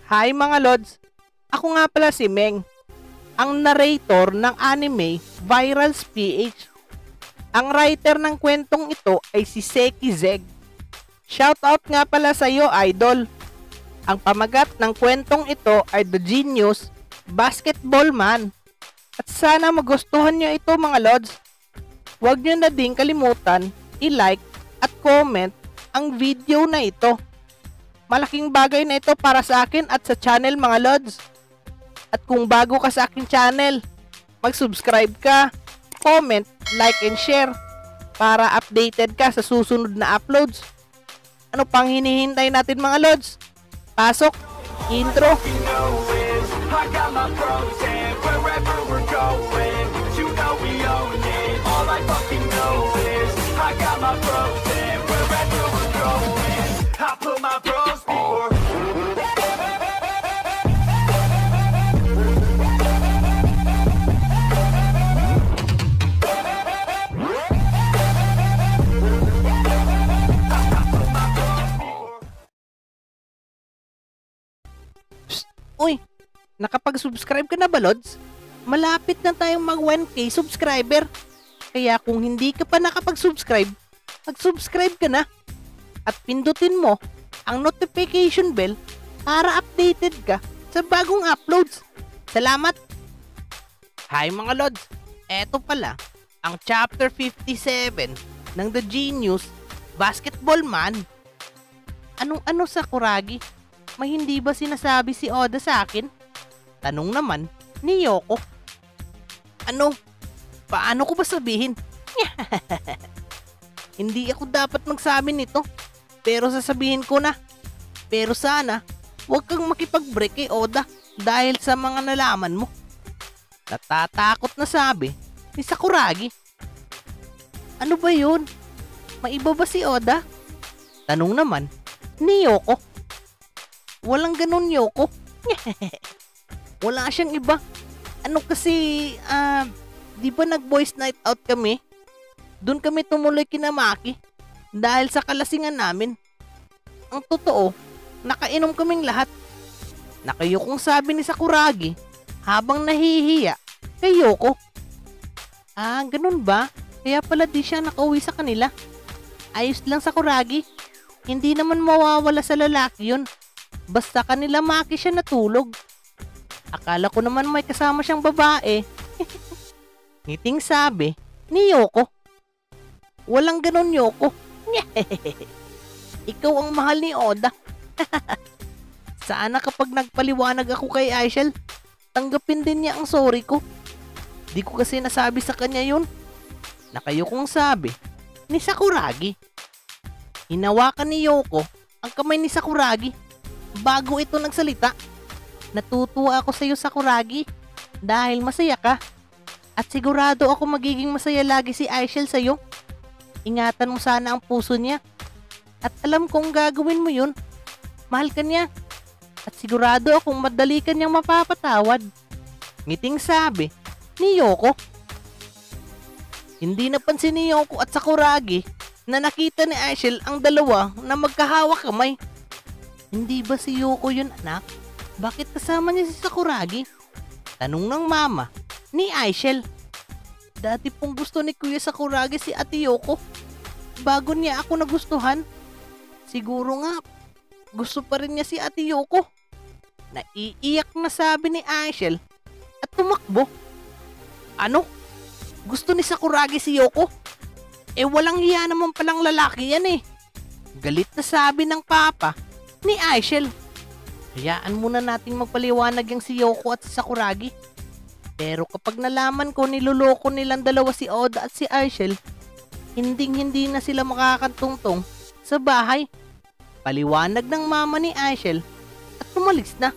Hi mga Lods! Ako nga pala si Meng, ang narrator ng anime Viral's PH. Ang writer ng kwentong ito ay si Seki Zeg. Shoutout nga pala sa iyo, idol! Ang pamagat ng kwentong ito ay The Genius Basketball Man. At sana magustuhan nyo ito mga Lods. Huwag nyo na din kalimutan i-like at comment ang video na ito. Malaking bagay na ito para sa akin at sa channel mga Lods. At kung bago ka sa aking channel, mag-subscribe ka, comment, like and share para updated ka sa susunod na uploads. Ano pang hinihintay natin mga Lods? Pasok, intro. Uy, nakapag-subscribe ka na ba, Lods? Malapit na tayong mag 1K subscriber. Kaya kung hindi ka pa nakapag-subscribe, mag-subscribe ka na. At pindutin mo ang notification bell para updated ka sa bagong uploads. Salamat! Hi mga Lods! Eto pala ang chapter 57 ng The Genius Basketball Man. Anong Sakuragi? May hindi ba sinasabi si Oda sa akin? Tanong naman ni Yoko. Ano? Paano ko ba sabihin? Hindi ako dapat magsabi nito. Pero sasabihin ko na. Pero sana, huwag kang makipag-break kay Oda dahil sa mga nalaman mo. Natatakot na sabi ni Sakuragi. Ano ba yun? Maiba ba si Oda? Tanong naman ni Yoko. Walang ganun, Yoko. Wala siyang iba. Ano kasi, di ba nag-boys night out kami? Doon kami tumuloy kina Maki dahil sa kalasingan namin. Ang totoo, nakainom kaming lahat. Nakayokong sabi ni Sakuragi habang nahihiya kay Yoko. Ganun ba? Kaya pala di siya nakauwi sa kanila. Ayos lang, Sakuragi. Hindi naman mawawala sa lalaki yun. Basta kanila Maki siya natulog. Akala ko naman may kasama siyang babae. Ngiting sabi ni Yoko. Walang ganun, Yoko. Ikaw ang mahal ni Oda. Sana kapag nagpaliwanag ako kay Aishel, tanggapin din niya ang sorry ko. Di ko kasi nasabi sa kanya yun. Nakayokong sabi ni Sakuragi. Hinawakan ni Yoko ang kamay ni Sakuragi bago ito nagsalita. Natutuwa ako sa iyo, Sakuragi, dahil masaya ka. At sigurado ako magiging masaya lagi si Aishel sa iyo. Ingatan mo sana ang puso niya. At alam kong gagawin mo yun. Mahal ka niya. At sigurado akong madali ka niyang mapapatawad. Ngiting sabi ni Yoko. Hindi napansin ni Yoko at Sakuragi na nakita ni Aishel ang dalawa na magkahawak kamay. Hindi ba si Yoko yun, anak? Bakit kasama niya si Sakuragi? Tanong ng mama ni Aishel. Dati pong gusto ni Kuya Sakuragi si Ate Yoko. Bago niya ako nagustuhan. Siguro nga, gusto pa rin niya si Ate Yoko. Naiiyak na sabi ni Aishel at tumakbo. Ano? Gusto ni Sakuragi si Yoko? Walang hiya naman palang lalaki yan eh. Galit na sabi ng papa ni Aishel. Hayaan muna nating magpaliwanag yung si Yoko at si Sakuragi. Pero kapag nalaman ko niloloko nilang dalawa si Oda at si Aishel, hindi na sila makakatungtong sa bahay. Paliwanag ng mama ni Aishel at tumalis na.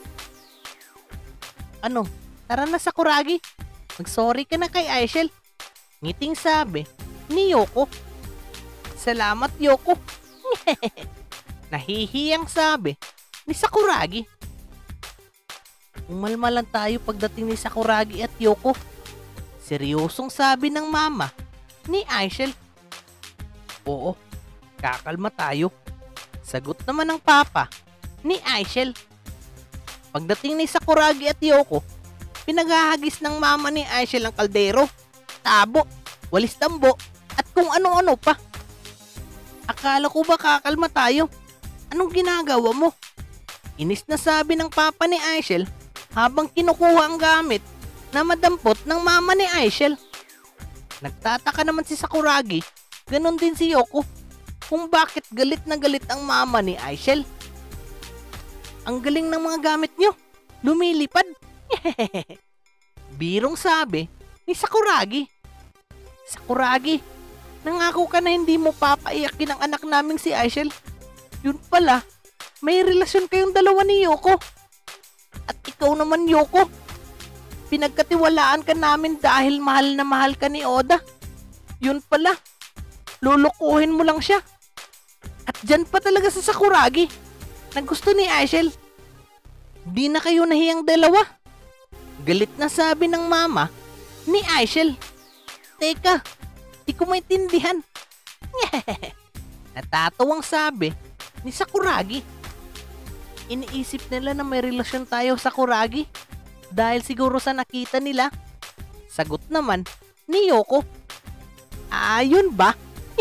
Ano? Tara na, Sakuragi. Mag-sorry ka na kay Aishel. Ngiting sabi ni Yoko. Salamat, Yoko. Nahihiyang sabi ni Sakuragi. Umalma lang tayo pagdating ni Sakuragi at Yoko. Seryosong sabi ng mama ni Aishel. Oo, kakalma tayo. Sagot naman ng papa ni Aishel. Pagdating ni Sakuragi at Yoko, pinaghahagis ng mama ni Aishel ang kaldero, tabo, walis tambo, at kung ano-ano pa. Akala ko ba kakalma tayo? Anong ginagawa mo? Inis na sabi ng papa ni Aishel habang kinukuha ang gamit na madampot ng mama ni Aishel. Nagtataka naman si Sakuragi, ganon din si Yoko, kung bakit galit na galit ang mama ni Aishel. Ang galing ng mga gamit nyo, lumilipad. Birong sabi ni Sakuragi. Sakuragi, nangako ka na hindi mo papaiyakin ang anak naming si Aishel. Yun pala, may relasyon kayong dalawa ni Yoko. At ikaw naman, Yoko, pinagkatiwalaan ka namin dahil mahal na mahal ka ni Oda. Yun pala, lulukuhin mo lang siya. At dyan pa talaga sa Sakuragi na gusto ni Aishel. Di na kayo nahiyang dalawa. Galit na sabi ng mama ni Aishel. Teka, di ko maintindihan. Natatawang sabi ni Sakuragi. Iniisip nila na may relasyon tayo, Sakuragi, dahil siguro sa nakita nila. Sagot naman ni Yoko. Ayun ba?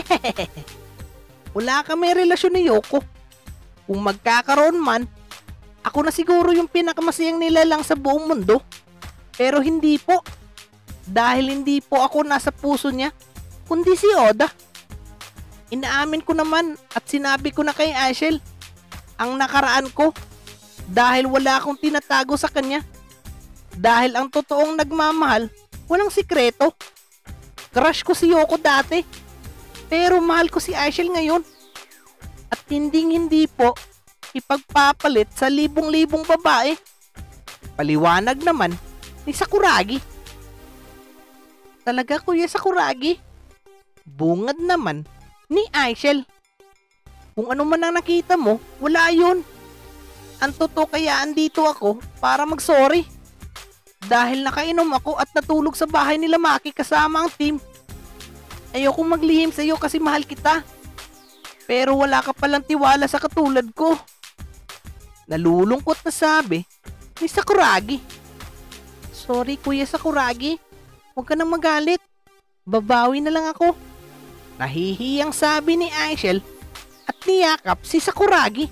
Wala kami relasyon ni Yoko. Kung magkakaroon man, ako na siguro yung pinakamasayang nilalang sa buong mundo. Pero hindi po. Dahil hindi po ako nasa puso niya, kundi si Oda. Inaamin ko naman at sinabi ko na kay Aishel ang nakaraan ko dahil wala akong tinatago sa kanya. Dahil ang totoong nagmamahal, walang sikreto. Crush ko si Yoko dati, pero mahal ko si Aishel ngayon. At hindi po ipagpapalit sa libong-libong babae. Paliwanag naman ni Sakuragi. Talaga, Kuya Sakuragi? Bungad naman ni Aishel. Kung ano man ang nakita mo, wala yun. Ang totoo kaya andito ako para mag-sorry. Dahil nakainom ako at natulog sa bahay nila Maki kasama ang team. Ayokong maglihim sa iyo kasi mahal kita. Pero wala ka palang tiwala sa katulad ko. Nalulungkot na sabi ni Sakuragi. Sorry, Kuya Sakuragi. Huwag ka nang magalit. Babawi na lang ako. Nahihiyang sabi ni Aishel at niyakap si Sakuragi.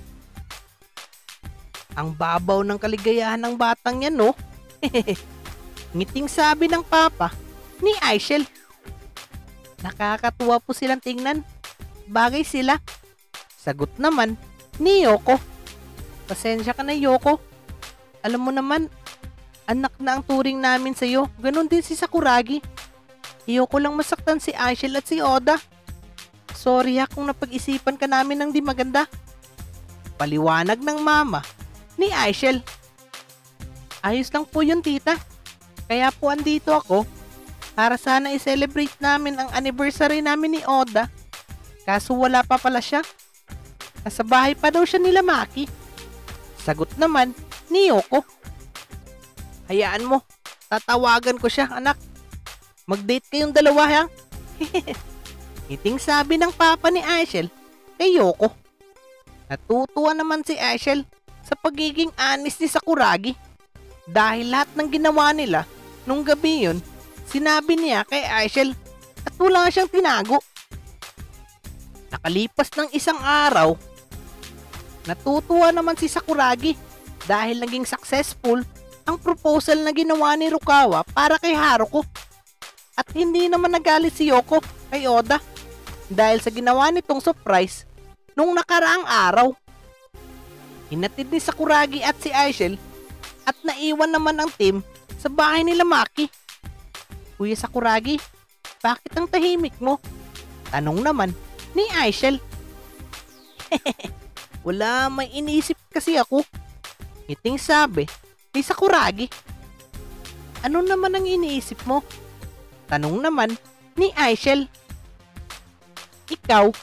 Ang babaw ng kaligayahan ng batang yan, no? Ngiting sabi ng papa ni Aishel. Nakakatuwa po silang tingnan. Bagay sila. Sagot naman ni Yoko. Pasensya ka na, Yoko. Alam mo naman, anak na ang turing namin sa'yo. Ganon din si Sakuragi. Ayoko lang masaktan si Aishel at si Oda. Sorry ha kung napag-isipan ka namin ng di maganda. Paliwanag ng mama ni Aishel. Ayos lang po yun, tita. Kaya po andito ako para sana i-celebrate namin ang anniversary namin ni Oda. Kaso wala pa pala siya. Nasa bahay pa daw siya nila Maki. Sagot naman ni Yoko. Hayaan mo, tatawagan ko siya, anak. Mag-date kayong dalawa, ha? Iting sabi ng papa ni Aishel kay Yoko. Natutuwa naman si Aishel sa pagiging honest ni Sakuragi. Dahil lahat ng ginawa nila nung gabi yun, sinabi niya kay Aishel at wala siyang tinago. Nakalipas ng isang araw, natutuwa naman si Sakuragi dahil naging successful ang proposal na ginawa ni Rukawa para kay Haruko. At hindi naman nagalit si Yoko kay Oda dahil sa ginawa nitong surprise nung nakaraang araw. Hinatid ni Sakuragi at si Aishel at naiwan naman ang team sa bahay nila Maki. Kuya Sakuragi, bakit ang tahimik mo? Tanong naman ni Aishel. Wala, may iniisip kasi ako. Iting sabi ni Sakuragi. Ano naman ang iniisip mo? Tanong naman ni Aishel. Ikaw?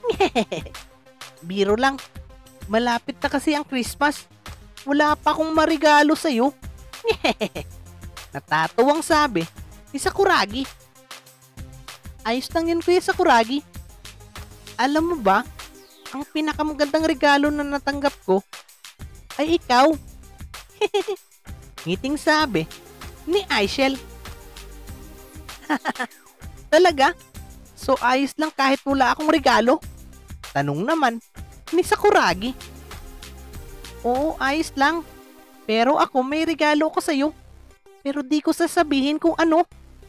Biro lang. Malapit na kasi ang Christmas. Wala pa akong marigalo sa'yo. Natatuwang sabi ni Sakuragi. Ayos lang yun, Kuya Sakuragi. Alam mo ba, ang pinakamagandang regalo na natanggap ko ay ikaw. Ngiting sabi ni Aishel. Talaga? So ayos lang kahit wala akong regalo? Tanong naman ni Sakuragi. Oo, ayos lang. Pero ako may regalo ko sa'yo. Pero di ko sasabihin kung ano.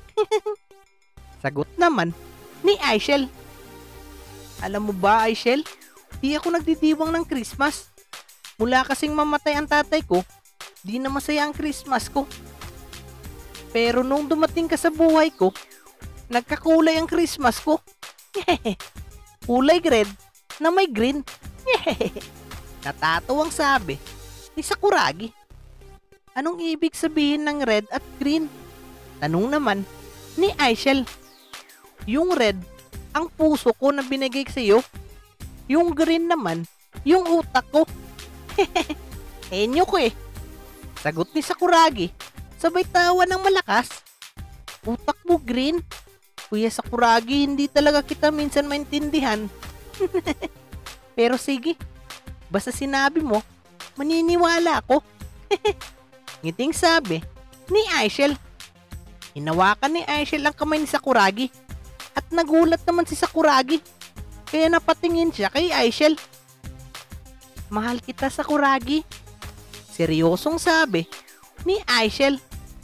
Sagot naman ni Aishel. Alam mo ba, Aishel? Di ako nagdidiwang ng Christmas. Mula kasing mamatay ang tatay ko, di na masaya ang Christmas ko. Pero nung dumating ka sa buhay ko, nagkakulay ang Christmas ko. Kulay red na may green. Natatuwang sabi ni Sakuragi. Anong ibig sabihin ng red at green? Tanong naman ni Aishel. Yung red, ang puso ko na binigay sa iyo. Yung green naman, yung utak ko. Henyo ko eh. Sagot ni Sakuragi. Sabay tawa ng malakas. Utak mo green? Kuya Sakuragi, hindi talaga kita minsan maintindihan. Pero sige, basta sinabi mo, maniniwala ako. Ngiting sabi ni Aishel. Hinawakan ni Aishel ang kamay ni Sakuragi. At nagulat naman si Sakuragi. Kaya napatingin siya kay Aishel. Mahal kita, Sakuragi. Seryosong sabi ni Aishel.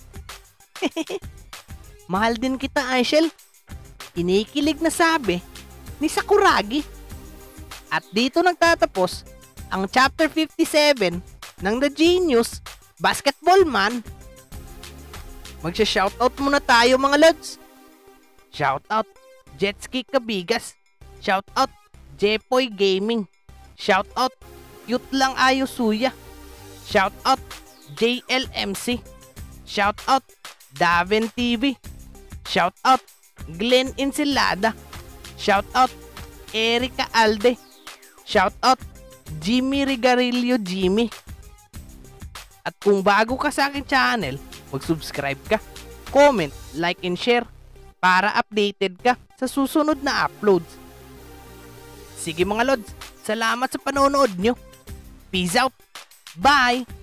Mahal din kita, Aishel. Kinikilig na sabi ni Sakuragi. At dito nagtatapos ang chapter 57 ng The Genius Basketball Man. Magsha-shoutout muna tayo mga lods. Shoutout Jetski Kabigas. Shoutout Jepoy Gaming. Shoutout Cute Lang Ayo Suya. Shoutout JLMC. Shoutout Daven TV. Shoutout Glenn Ensilada. Shoutout Erika Alde. Shoutout Jimmy Rigarillo Jimmy. At kung bago ka sa aking channel, mag-subscribe ka, comment, like, and share para updated ka sa susunod na uploads. Sige mga lods, salamat sa panonood nyo. Peace out. Bye!